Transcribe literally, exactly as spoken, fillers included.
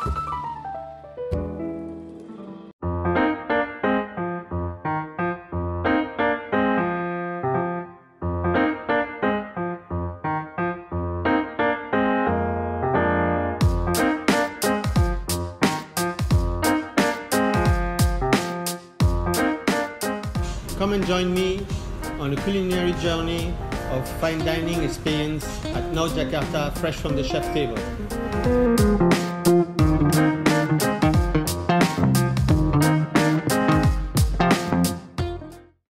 Come and join me on a culinary journey of fine dining experience at North Jakarta, fresh from the chef table.